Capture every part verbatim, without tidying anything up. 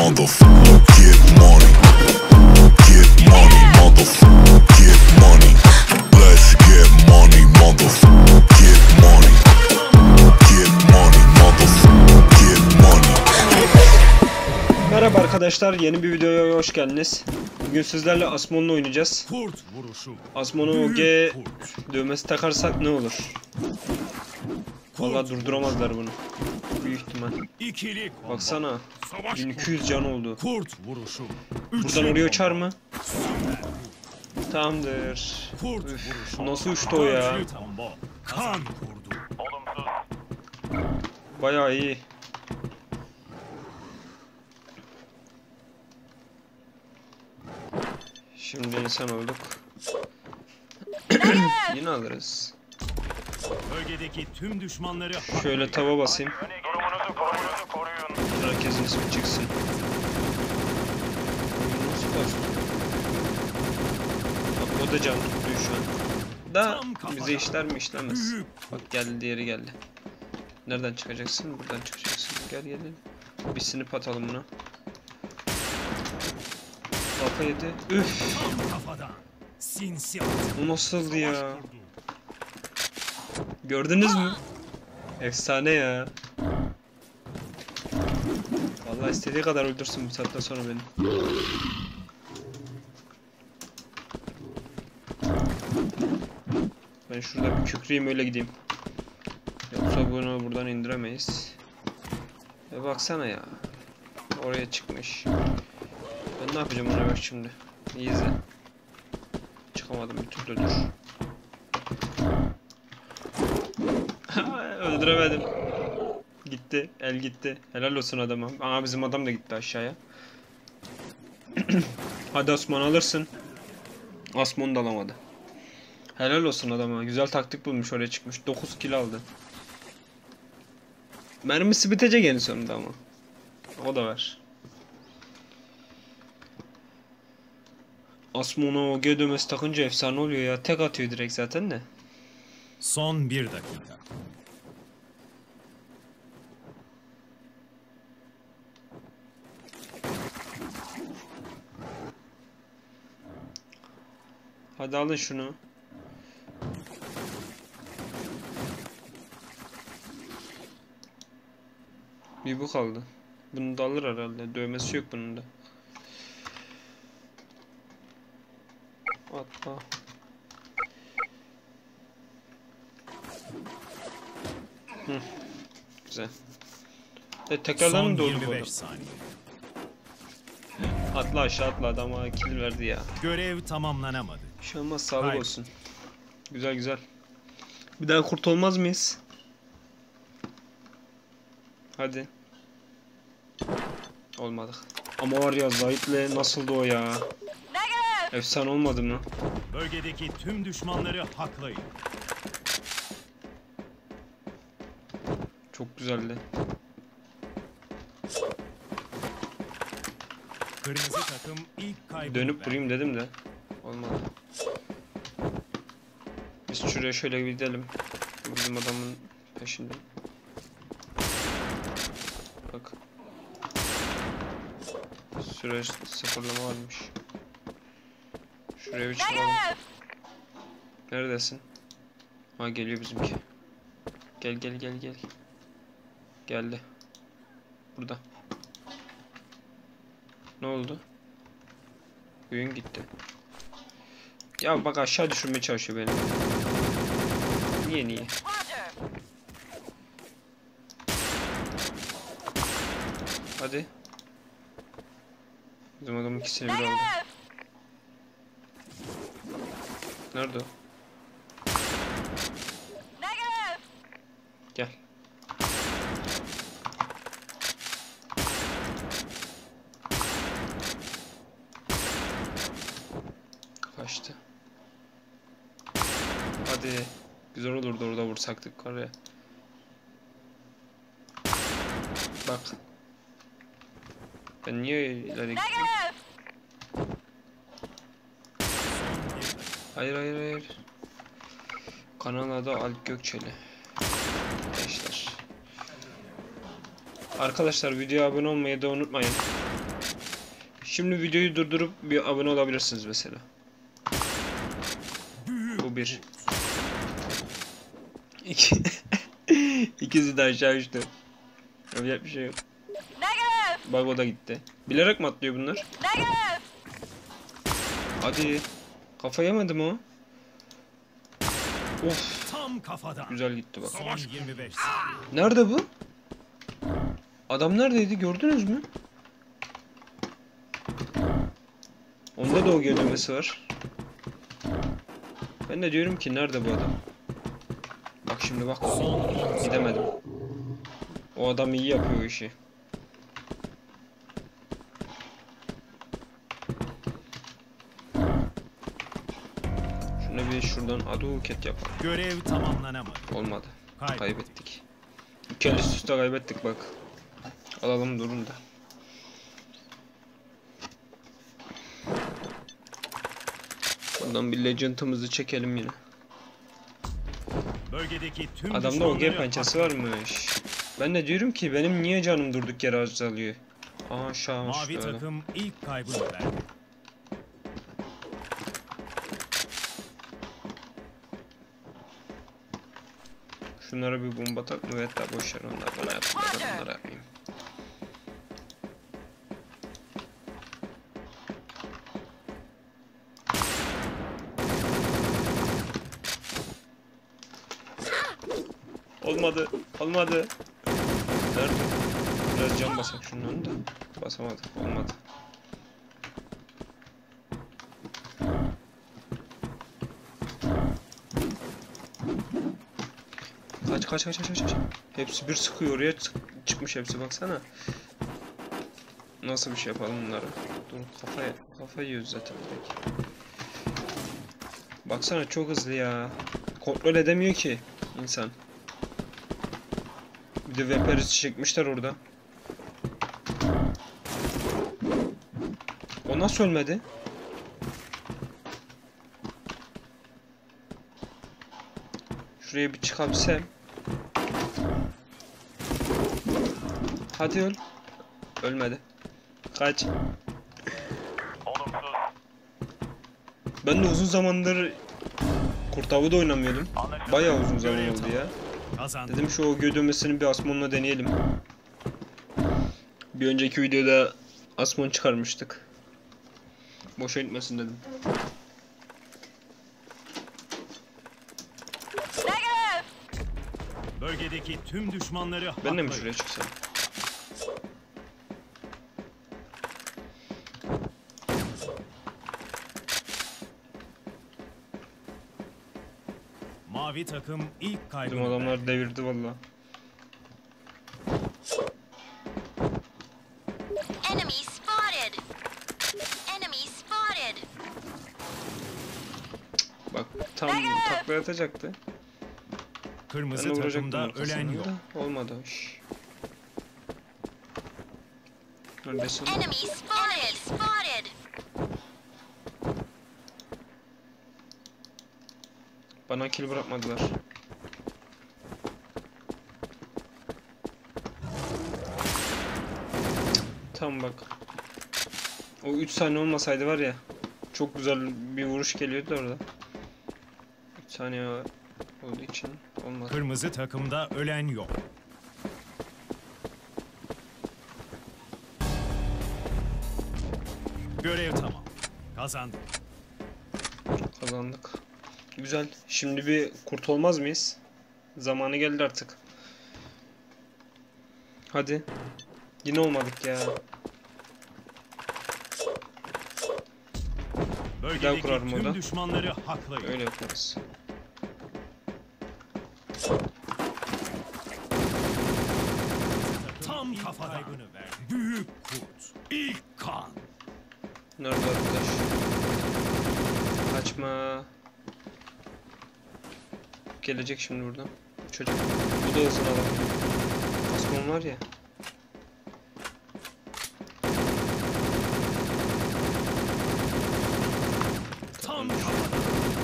motherfucker, get money. Get money, motherfucker, get money. Let's get money, motherfucker, get money. Get money, motherfucker, get money. Merhaba arkadaşlar, yeni bir videoya hoş geldiniz. Bugün sizlerle Asmon'la oynayacağız. Asmon'a O G dövmesi takarsak ne olur? Vallahi durduramazlar bunu. Büyük ihtimal. Baksana. bin iki yüz can oldu. Buradan oraya uçar mı? Tamamdır. Üf, nasıl uçtu o ya? Bayağı iyi. Şimdi insan olduk. Yine alırız. Bölgedeki tüm düşmanları şöyle tava basayım. Herkesin ismi çıksın. Bak o da can tutuyor şu an. Da bize işler mi işlemez. Bak geldi, diğeri geldi. Nereden çıkacaksın? Buradan çıkacaksın. Gel gel. Bir snip atalım buna. Kafa yedi. Üf. Bu nasıldı ya? Gördünüz mü? Efsane ya. Vallahi istediği kadar öldürsün bu saatten sonra beni. Ben şurada bir kükreyim, öyle gideyim. Yoksa bunu buradan indiremeyiz. E baksana ya. Oraya çıkmış. Ben ne yapacağım ona bak şimdi. İyi izle. Çıkamadım bir türlü, dur. Öldüremedim. Gitti. El gitti. Helal olsun adama. Aa, bizim adam da gitti aşağıya. Hadi Osman, alırsın. Osman da alamadı. Helal olsun adama. Güzel taktik bulmuş, oraya çıkmış. dokuz kill aldı. Mermisi bitecek en sonunda ama. O da var. Asmon'a O G dövmesi takınca efsane oluyor ya. Tek atıyor direkt zaten de. son bir dakika. Hadi alın şunu. Bir bu kaldı. Bunu da alır herhalde. Dövmesi yok bunun da. Atla. Hı. Güzel. E tekrardan mı doğdu bu? Atla aşağı, atla, adama kill verdi ya. Görev tamamlanamadı. Bir şey olmaz, sağlık Hayır. olsun. Güzel güzel. Bir daha kurt olmaz mıyız? Hadi. Olmadık. Ama var ya, Zahit'le nasıldı o ya? Efsane olmadı mı? Bölgedeki tüm düşmanları haklayın. Çok güzeldi. Kırmızı takım ilk kaybını Dönüp vurayım dedim de olmadı. Biz şuraya şöyle bir gidelim. Bizim adamın peşinde. Bak. Süre sıfırlama varmış. Şuraya bir çıkalım. Neredesin? Ha, geliyor bizimki. Gel gel gel gel. Geldi. Burada. Ne oldu? Oyun gitti. Ya bak, aşağı düşürmeye çalışıyor beni. Niye niye? Hadi. Bizim adamın ikisini bir aldı. Nerede o? Gel. Kaçtı. Hadi. Güzel olurdu orada vursaktık oraya. Bak. Ben niye ileri gittim? Hayır hayır hayır. Kanal adı Alp Gökçeli. Arkadaşlar. Arkadaşlar videoya abone olmayı da unutmayın. Şimdi videoyu durdurup bir abone olabilirsiniz mesela. Bu bir. İki. İkisi de aşağı uçtu. Yapacak bir şey yok. Bak o da gitti. Bilerek mi atlıyor bunlar? Hadi. Kafa yemedim o. Of. Tam kafadan. Güzel gitti bak. Son yirmi beş. Nerede bu? Adam neredeydi gördünüz mü? Onda da o gölgemesi var. Ben de diyorum ki nerede bu adam? Bak şimdi bak. Gidemedim. O adam iyi yapıyor o işi. Şuna bir şuradan aduket yapalım. Görev tamamlanamadı. Olmadı. Kaybettik. Kaybettik. İki el üst üste kaybettik bak. Alalım durun da. Buradan bir legend'ımızı çekelim yine. Bölgedeki tüm Adamda O G düşmanları pençesi varmış. Ben de diyorum ki benim niye canım durduk yere azalıyor. Aa şahmış Mavi böyle. takım ilk kaybını verdi. Şunlara bir bomba tak mı? Evet daha boşver onlar bana yapsın. Ben onlara yapayım. Olmadı. Olmadı. Nerede? Biraz can basak şundan da. Basamadık. Olmadı. Kaç kaç kaç kaç kaç. Hepsi bir sıkıyor oraya çık çıkmış hepsi baksana. Nasıl bir şey yapalım bunları? Dur kafaya kafa yiyoruz zaten direkt. Baksana çok hızlı ya. Kontrol edemiyor ki insan. Bir de Viper'i çekmişler orada. O nasıl ölmedi? Şuraya bir çıkabilsem. Hadi öl. Ölmedi. Kaç. Ben de uzun zamandır Kurt Avı da oynamıyordum. Bayağı uzun zaman oldu ya. Kazandı. Dedim şu O G dövmesini bir Asmon'la deneyelim. Bir önceki videoda Asmon çıkarmıştık. Boşa gitmesin dedim. Bölgedeki tüm düşmanları Ben de mi haklayın. şuraya çıksam? Mavi takım ilk Bizim kaybını verdi. adamlar devirdi valla. Enemy spotted. Enemy spotted. Bak tam takla atacaktı. Ben Kırmızı de vuracaktım takımda ölen arkasından yok. da olmadı. Şş. Neredesin? Enemy spotted. Spotted. Bana kill bırakmadılar. Tam bak. O üç saniye olmasaydı var ya. Çok güzel bir vuruş geliyordu orada. üç saniye olduğu için olmadı. Kırmızı takımda ölen yok. Görev tamam. Kazandık. Kazandık. Güzel. Şimdi bir kurt olmaz mıyız? Zamanı geldi artık. Hadi. Yine olmadık ya. Bölgedeki kurarım tüm orada. düşmanları haklayın. Öyle yaparız. Tam kafadan. Kaybını verdi. Büyük kurt. İlk kan. Nerede arkadaş? Kaçma. Gelecek şimdi buradan. Çocuk. Bu da hızını alalım. Asmon var ya. Tam kafadan.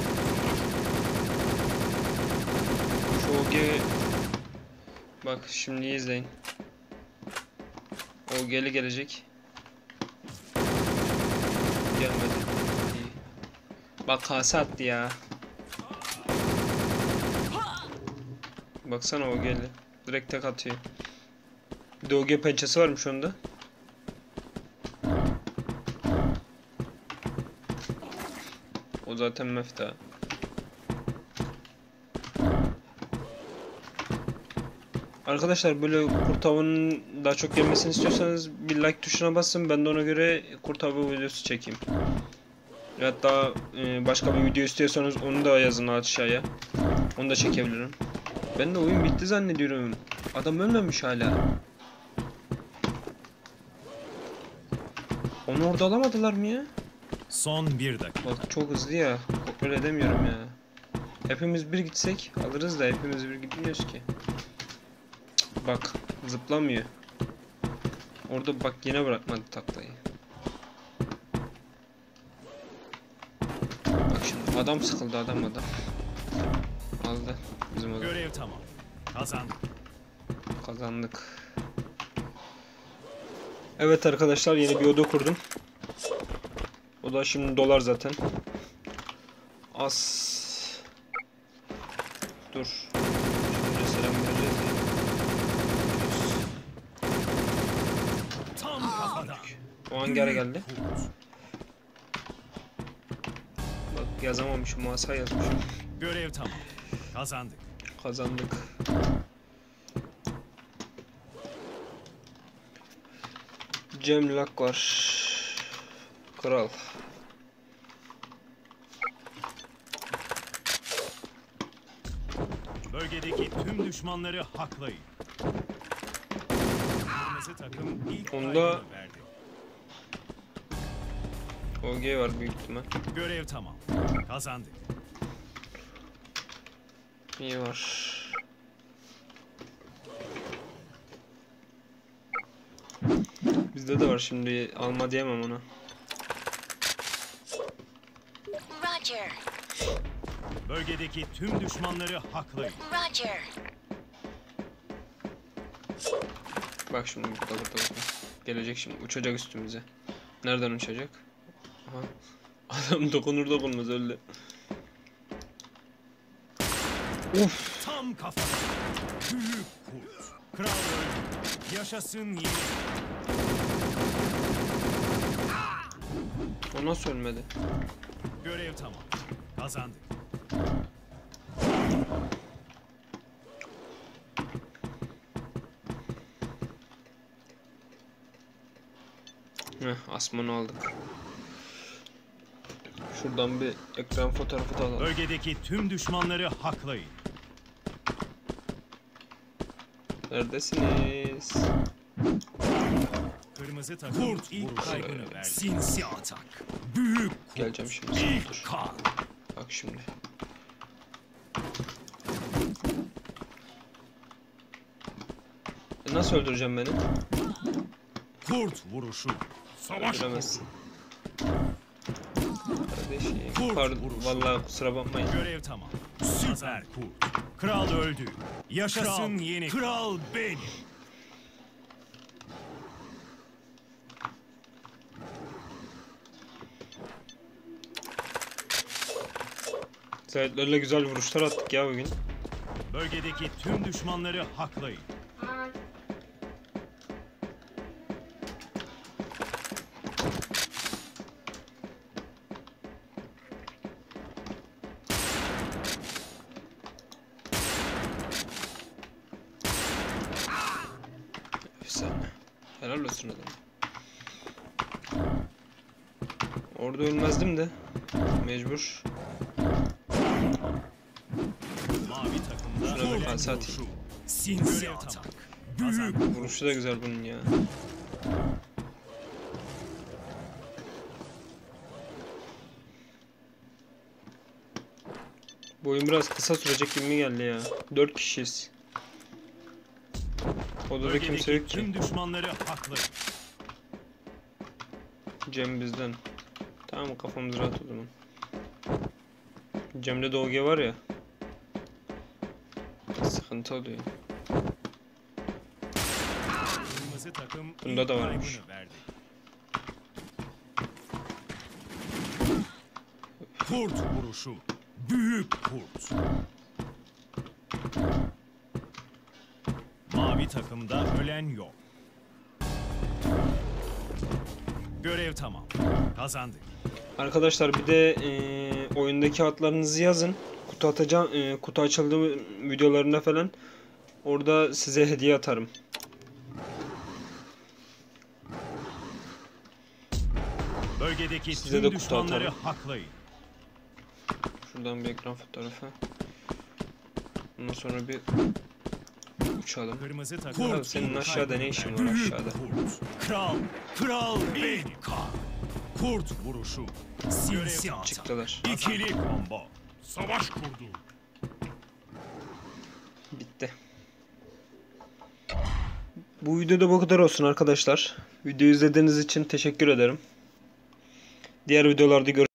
Şu O G... Bak şimdi izleyin. O G'li gelecek. gelmedi. İyi. Bak kase attı ya. Baksana o geldi. Direkt tek atıyor. Bir de O G pençesi varmış onda. O zaten mefta. Arkadaşlar böyle kurt avının daha çok gelmesini istiyorsanız bir like tuşuna basın. Ben de ona göre kurt avı videosu çekeyim. Hatta e, başka bir video istiyorsanız onu da yazın aşağıya. Onu da çekebilirim. Ben de oyun bitti zannediyorum. Adam ölmemiş hala. Onu orada alamadılar mı ya? Son bir dakika. Bak çok hızlı ya. Kontrol edemiyorum ya. Hepimiz bir gitsek alırız da hepimiz bir gitmiyoruz ki. Cık, bak zıplamıyor. Orada bak yine bırakmadı taklayı. Bak şimdi adam sıkıldı adam adam. Aldı bizim adam. Görev tamam. Kazandık. Kazandık. Evet arkadaşlar yeni bir oda kurdum. O da şimdi dolar zaten. As. Dur. Şimdi selam vereceğiz ya. Tam kafadan. O an geri geldi. Kurt. Bak yazamamışım. Masa yazmışım. Görev tamam. Kazandık. Kazandık. Cemlak var. Kral. Bölgedeki tüm düşmanları haklayın. Kırmızı takım ilk Onda- kaybını verdi. O G var büyük ihtimal. Görev tamam. Kazandık. İyi var. Bizde de var şimdi. Alma diyemem ona. Roger. Bölgedeki tüm düşmanları haklayın. Roger. Bak şimdi burada burada burada. Gelecek şimdi uçacak üstümüze. Nereden uçacak? Aha. Adam dokunur dokunmaz öldü. Uf. Tam kafadan. Büyük kurt. Kral öldü. Yaşasın yeni. O nasıl ölmedi? Görev tamam. Kazandık. Heh, asmanı aldık. Şuradan bir ekran fotoğrafı da alalım. Bölgedeki tüm düşmanları haklayın. Neredesiniz? Kırmızı takım kurt ilk kaybını verdi. Sinsi atak. Büyük kurt. Geleceğim şimdi. Dur. İlk kan. Bak şimdi. E nasıl öldüreceğim beni? Kurt vuruşu. Savaş Öldüremezsin. Kardeşim. Kurt Pardon. vuruşu. Vallahi kusura bakmayın. görev tamam. Süper kurt. Kral öldü. Yaşasın kral, yeni kral benim. Zaytlerle güzel vuruşlar attık ya bugün. Bölgedeki tüm düşmanları haklayın. Efsane. Helal olsun adam. Orada ölmezdim de. Mecbur. Mavi takımda Şuna bir kurt pas atayım. vuruşu. Sinsi atak. Büyük Vuruşu da güzel bunun ya. Bu oyun biraz kısa sürecek gibi mi geldi ya? dört kişiyiz. Odada kimse yok ki. tüm düşmanları haklayın. Cem bizden. Tamam kafamız rahat o zaman. Cem'de de O G var ya. Sıkıntı oluyor. Kırmızı takım Bunda ilk da varmış. kaybını verdi. Kurt vuruşu. Büyük kurt. Mavi takımda ölen yok. Görev tamam. Kazandık. Arkadaşlar bir de e, oyundaki adlarınızı yazın. Kutu atacağım, e, kutu açıldığı videolarında falan. Orada size hediye atarım. Bölgedeki Size de tüm kutu düşmanları atarım. haklayın. Şuradan bir ekran fotoğrafı. Ondan sonra bir uçalım. Kırmızı takım. Kurt, senin aşağıda ne işin var Büyük aşağıda? Kurt. Kral. Kral benim. Kurt vuruşu. Sinsi atak. Çıktılar. İkili combo. Savaş kurdu. Bitti. Bu videoda bu kadar olsun arkadaşlar. Videoyu izlediğiniz için teşekkür ederim. Diğer videolarda görüşürüz.